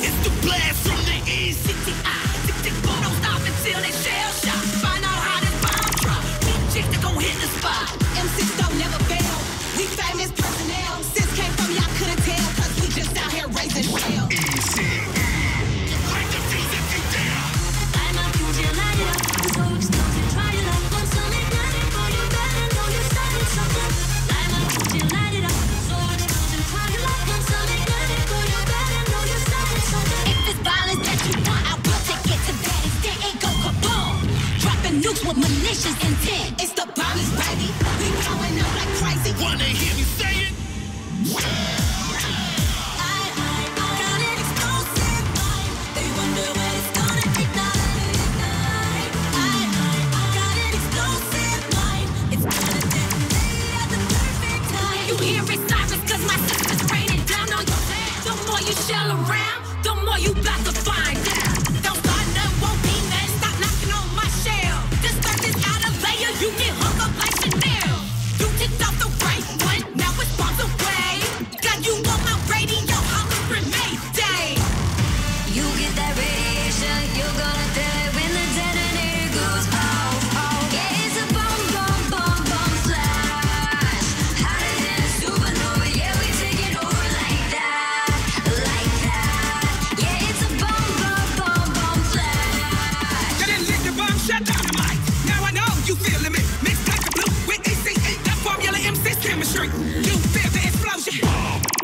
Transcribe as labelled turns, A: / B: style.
A: It's the blast from the ECE. Tick-tick-boom, don't stop until they shell shock. Find out how this bomb drop. Big chicks that gon' hit the spot.
B: M6 don't never fail. We famous personnel. Sis came from y'all couldn't tell, cause we just out here raising hell.
A: ECE. Like the beat if you dare.
C: I'm a future light it up. So explosive, try it up. Want some ignited for you better know you're starting something. I'm a future light it up. So explosive, try it up. Want some ignited for you better know you're starting something.
B: If it's violence that you want, I will take it to that extent. It go kaboom. Dropping nukes with malicious intent. It's the violence, baby. We going up like crazy.
A: Wanna hear me say it?
B: Got an explosive mind. They wonder when it's gonna ignite. Got an explosive mind. It's gonna detonate at the perfect time. You hear it sirens, cause my sister's raining down on your head. The more you shell around, the more you bout to find out. Don't start none, won't be none. Stop knocking on my shell. This earth is out of layer, you get hung up like Chanel. You ticked off the right one, now it's bombs away. Got you on my radio, hollering Mayday.
C: You get that radiation, you're gonna feel it when the detonator goes off. Yeah, it's a bomb, bomb, bomb, bomb flash. Hotter than a supernova, yeah, we take it over like that, like that. Yeah, it's a bomb, bomb, bomb, bomb flash.
A: Get in, lit the bomb, shut down the mic. Now I know you feeling me. Mixed like a blue with ECE. That formula M6 chemistry. You feel the explosion.